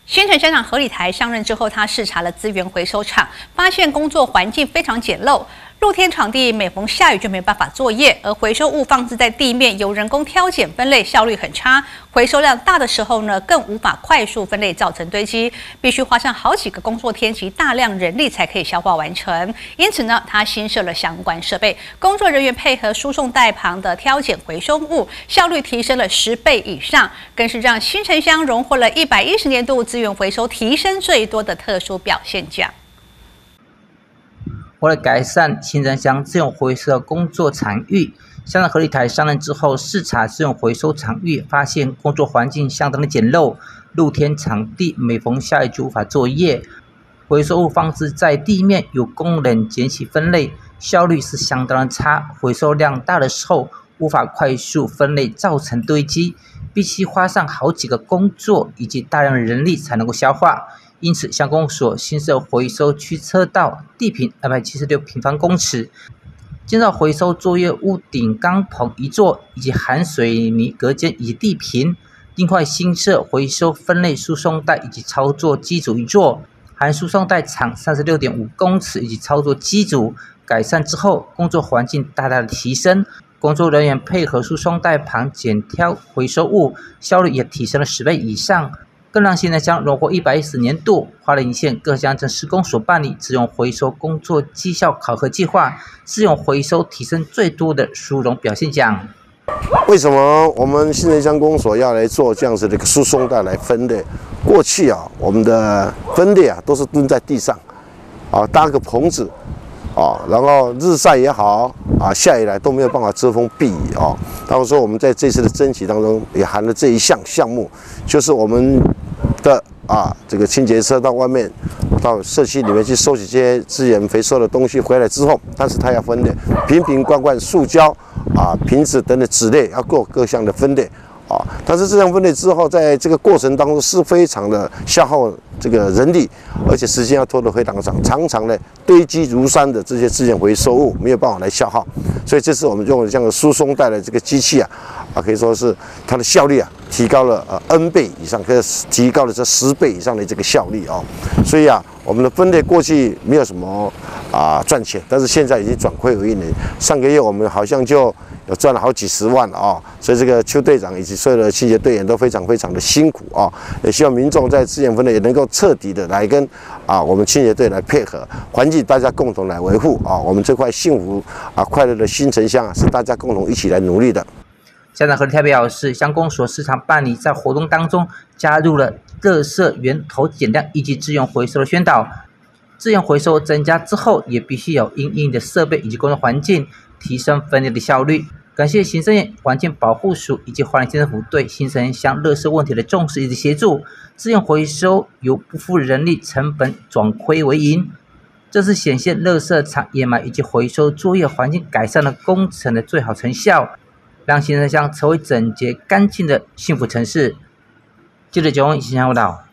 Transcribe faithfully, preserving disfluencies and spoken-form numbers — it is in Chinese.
新城乡长何礼台上任之后，他视察了资源回收厂，发现工作环境非常简陋。露天场地每逢下雨就没办法作业，而回收物放置在地面，由人工挑拣分类，效率很差。回收量大的时候呢，更无法快速分类，造成堆积，必须花上好几个工作天及大量人力才可以消化完成。因此呢，他新设了相关设备，工作人员配合输送带旁的挑拣回收物，效率提升了十倍以上，更是让新城乡荣获了一百一十年度资源回收提升最多的特殊表现奖。 为了改善新城乡资源回收的工作场域，乡长何礼台上任之后视察资源回收场域，发现工作环境相当的简陋，露天场地每逢下雨就无法作业，回收物放置在地面，有工人捡起分类，效率是相当的差，回收量大的时候无法快速分类，造成堆积，必须花上好几个工作以及大量的人力才能够消化。因此，乡公所新设回收区车道，地坪二百七十六平方公尺，建造回收作业屋顶钢棚一座，以及含水泥隔间以及地坪。另外新设回收分类输送带以及操作机组一座，含输送带长 三十六点五公尺以及操作机组。改善之后，工作环境大大的提升，工作人员配合输送带旁检挑回收物，效率也提升了十倍以上。更让新城乡荣获一百一十年度花莲县各乡镇施工所办理资源回收工作绩效考核计划，资源回收提升最多的殊荣表现奖。 为什么我们新城乡公所要来做这样子的一个输送带来分类？过去啊，我们的分类啊都是蹲在地上，啊搭个棚子，啊然后日晒也好，啊下雨来都没有办法遮风避雨啊。然后说我们在这次的征集当中也含了这一项项目，就是我们的啊，这个清洁车到外面到社区里面去收集这些资源回收的东西回来之后，但是它要分类，瓶瓶罐罐、塑胶啊、瓶子等等纸类要做各项的分类啊。但是这样分类之后，在这个过程当中是非常的消耗这个人力，而且时间要拖得非常长，常常呢堆积如山的这些资源回收物没有办法来消耗，所以这次我们用了这样的输送带的这个机器啊，啊可以说是它的效率啊提高了呃 N 倍以上，可以提高了这十倍以上的这个效率啊。所以啊，我们的分类过去没有什么啊赚钱，但是现在已经转亏为盈。上个月我们好像就有赚了好几十万啊，所以这个邱队长以及所有的清洁队员都非常非常的辛苦啊，也希望民众在资源分类也能够彻底的来跟啊我们清洁队来配合，环境大家共同来维护啊，我们这块幸福啊快乐的新城乡啊是大家共同一起来努力的。 乡长何礼台表示，乡公所时常办理在活动当中加入了垃圾源头减量以及资源回收的宣导。资源回收增加之后，也必须有因应的设备以及工作环境，提升分类的效率。感谢行政院环境保护署以及花莲县政府对新城乡垃圾问题的重视以及协助。资源回收由不付人力成本转亏为盈，这是显现垃圾场掩埋以及回收作业环境改善的工程的最好成效，让新城乡成为整洁干净的幸福城市。记者九号以新闻报道。